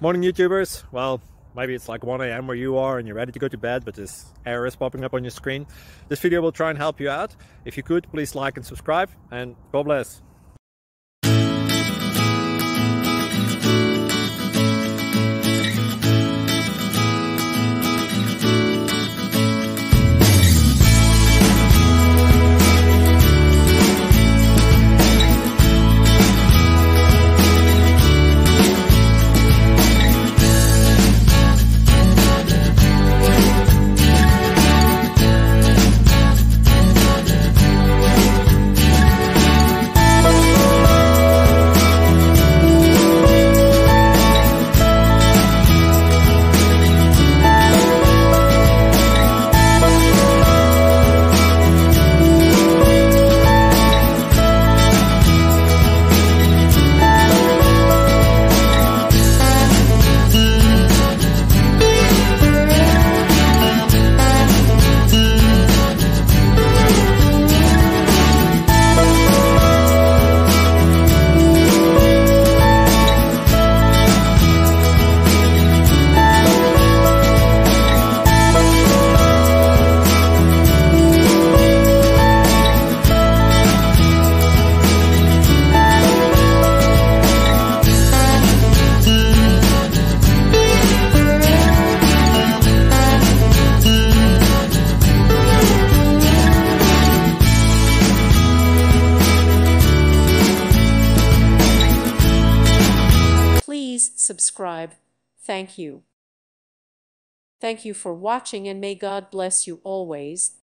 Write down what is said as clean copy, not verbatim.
Morning YouTubers. Well, maybe it's like 1 a.m. where you are and you're ready to go to bed, but this error is popping up on your screen. This video will try and help you out. If you could, please like and subscribe, and God bless. Please subscribe. Thank you. Thank you for watching, and may God bless you always.